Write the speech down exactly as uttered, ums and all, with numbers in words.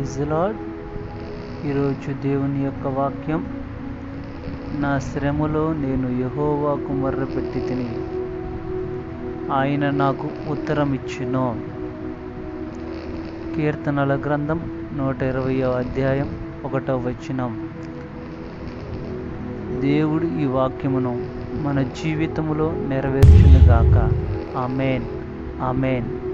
Praise the lord. ఈరోజు దేవుని యొక్క వాక్యం, నా శ్రమలో నేను యెహోవాకు మొర్రపెట్టి తిని ఆయన నాకు ఉత్తరం ఇచ్చెను. కీర్తనల గ్రంథం నూట ఇరవయో అధ్యాయం ఒకటో వచనం. దేవుడు ఈ వాక్యమును మన జీవితములో నెరవేర్చునుగాక. ఆమేన్, ఆమేన్.